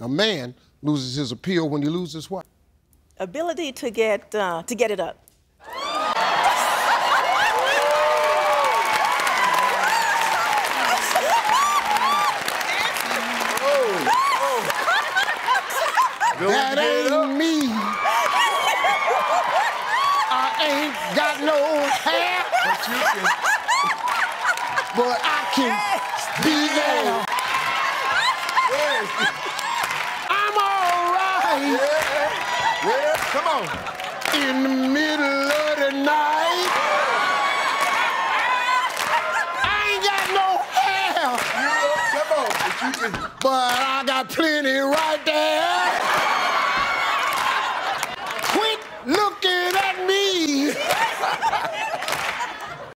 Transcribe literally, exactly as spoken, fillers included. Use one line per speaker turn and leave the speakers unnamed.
A man loses his appeal when he loses what?
Ability to get uh, to get it up.
That ain't me. I ain't got no hair,
But you can.
but I can be there. I'm all right
Yeah, yeah, come on.
in the middle of the night. I ain't got no hair,
You, come on, but you can.
but I got plenty right there.